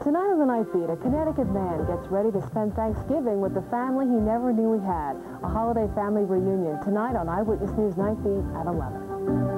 Tonight on the Night Beat, a Connecticut man gets ready to spend Thanksgiving with the family he never knew he had. A holiday family reunion tonight on Eyewitness News Night Beat at 11.